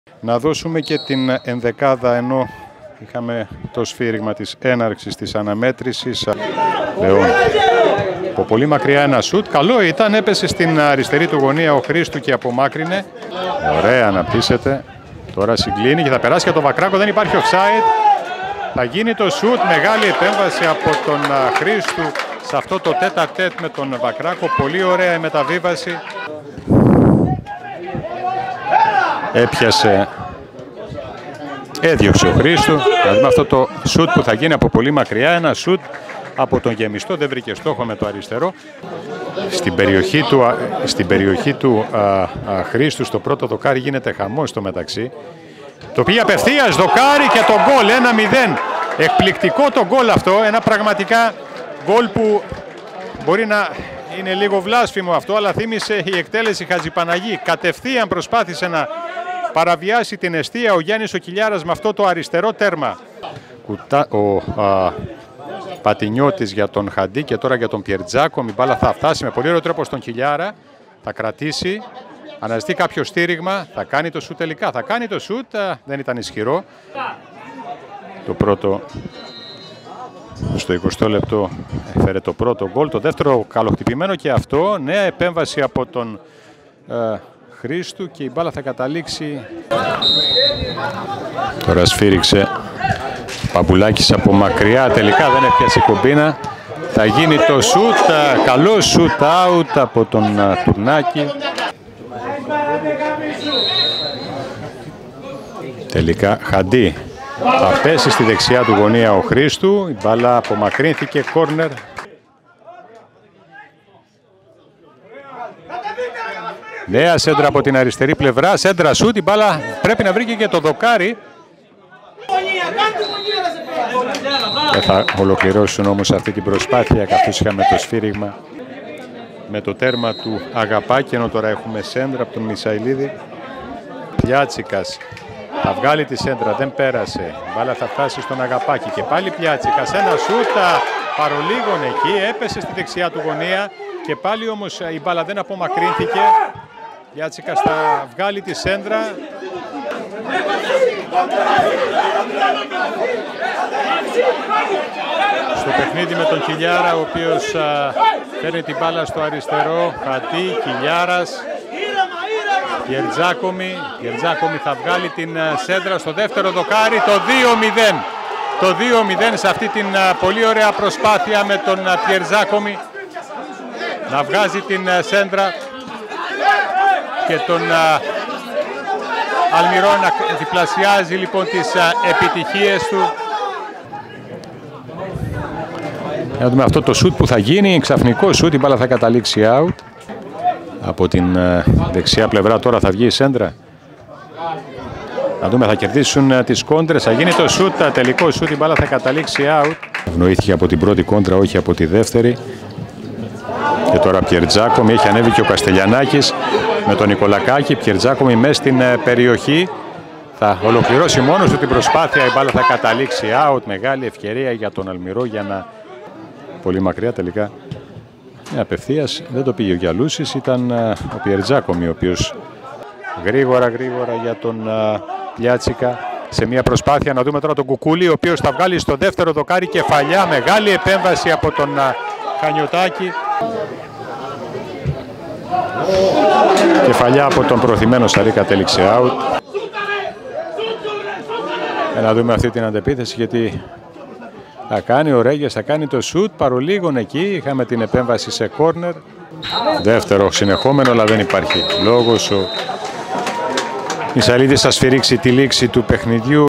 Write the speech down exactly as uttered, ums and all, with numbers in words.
Να δώσουμε και την ενδεκάδα, ενώ είχαμε το σφύριγμα της έναρξης της αναμέτρησης. Λεόν, από πολύ μακριά ένα σουτ, καλό ήταν, έπεσε στην αριστερή του γωνία ο Χρήστου και απομάκρυνε. Ωραία, αναπτύσσεται. Τώρα συγκλίνει και θα περάσει για τον Βακράκο, δεν υπάρχει offside. Θα γίνει το σουτ, μεγάλη επέμβαση από τον Χρήστου σε αυτό το τέτα τέτ με τον Βακράκο. Πολύ ωραία η μεταβίβαση. Έπιασε, έδιωξε ο Χρήστου. Δηλαδή με αυτό το σουτ που θα γίνει από πολύ μακριά, ένα σουτ από τον γεμιστό, δεν βρήκε στόχο με το αριστερό. Στην περιοχή του, στην περιοχή του α, α, Χρήστου, στο πρώτο δοκάρι, γίνεται χαμός στο μεταξύ. Το πήγε απευθείας, δοκάρι και το γκολ, ένα μηδέν. Εκπληκτικό το γκολ αυτό, ένα πραγματικά γκολ που μπορεί να είναι λίγο βλάσφημο αυτό, αλλά θύμισε η εκτέλεση Χατζηπαναγή. Κατευθείαν προσπάθησε να παραβιάσει την εστία ο Γιάννης ο Κιλιάρας με αυτό το αριστερό τέρμα. Κουτά, ο α, Πατινιώτης για τον Χαντί και τώρα για τον Πιερτζάκο. Η μπάλα θα φτάσει με πολύ ωραίο τρόπο στον Κιλιάρα. Θα κρατήσει, αναζητεί κάποιο στήριγμα, θα κάνει το σουτ τελικά. Θα κάνει το σουτ, α, δεν ήταν ισχυρό. Το πρώτο, στο εικοστό λεπτό έφερε το πρώτο γκολ. Το δεύτερο καλοχτυπημένο και αυτό. Νέα επέμβαση από τον ε, Χρήστου και η μπάλα θα καταλήξει. Τώρα σφύριξε Παμπουλάκης από μακριά, τελικά δεν έπιασε η κομπίνα. Θα γίνει το σουτ, καλό σουτ out από τον Τουρνάκη. Τελικά Χαντί. Θα πέσει στη δεξιά του γωνία ο Χρήστου, η μπάλα απομακρύνθηκε, κόρνερ. Νέα σέντρα από την αριστερή πλευρά, σέντρα σουτ, η μπάλα πρέπει να βρει και το δοκάρι. Δεν θα ολοκληρώσουν όμως αυτή την προσπάθεια, καθώς είχαμε το σφύριγμα με το τέρμα του Αγαπάκη, ενώ τώρα έχουμε σέντρα από τον Μισαηλίδη. Πιάτσικας θα βγάλει τη σέντρα, δεν πέρασε. Η μπάλα θα φτάσει στον Αγαπάκη και πάλι Πιάτσικας. Ένα σούτα παρολίγων εκεί, έπεσε στη δεξιά του γωνία και πάλι όμως η μπάλα δεν απομακρύνθηκε. Πιάτσικας θα βγάλει τη σέντρα. Στο παιχνίδι με τον Κιλιάρα, ο οποίος παίρνει την μπάλα στο αριστερό. Χατή, Κιλιάρας, Πιερτζάκομι. Πιερτζάκομι θα βγάλει την σέντρα στο δεύτερο δοκάρι, το δύο μηδέν. Το δύο μηδέν σε αυτή την πολύ ωραία προσπάθεια με τον Πιερτζάκομι να βγάζει την σέντρα και τον Αλμυρό να διπλασιάζει λοιπόν τις επιτυχίες του. Να δούμε αυτό το σουτ που θα γίνει, ξαφνικό σουτ, η μπάλα θα καταλήξει out. Από την δεξιά πλευρά τώρα θα βγει η σέντρα. Να δούμε, θα κερδίσουν τις κόντρες, θα γίνει το σουτ, τελικό σουτ, η μπάλα θα καταλήξει out. Ευνοήθηκε από την πρώτη κόντρα, όχι από τη δεύτερη. Και τώρα Πιερτζάκομι, έχει ανέβει και ο Καστελιανάκης με τον Νικολακάκη. Πιερτζάκομι μέσα στην περιοχή. Θα ολοκληρώσει μόνος του την προσπάθεια, η μπάλα θα καταλήξει out. Μεγάλη ευκαιρία για τον Αλμυρό για να... Πολύ μακριά τελικά. Απευθείας δεν το πήγε ο Γιαλούσης, ήταν ο Πιερτζάκομι ο οποίος γρήγορα γρήγορα για τον Πιάτσικα σε μια προσπάθεια. Να δούμε τώρα τον Κουκούλη, ο οποίος θα βγάλει στο δεύτερο δοκάρι κεφαλιά. Μεγάλη επέμβαση από τον Χανιωτάκη. Κεφαλιά από τον προωθημένο Σαρίκα, τέληξε out. Ε, να δούμε αυτή την αντεπίθεση, γιατί θα κάνει ο Ρέγες, θα κάνει το σουτ, παρολίγων εκεί. Είχαμε την επέμβαση σε κόρνερ. Δεύτερο συνεχόμενο, αλλά δεν υπάρχει λόγος. Ο Μισαλίδης θα σφυρίξει τη λήξη του παιχνιδιού.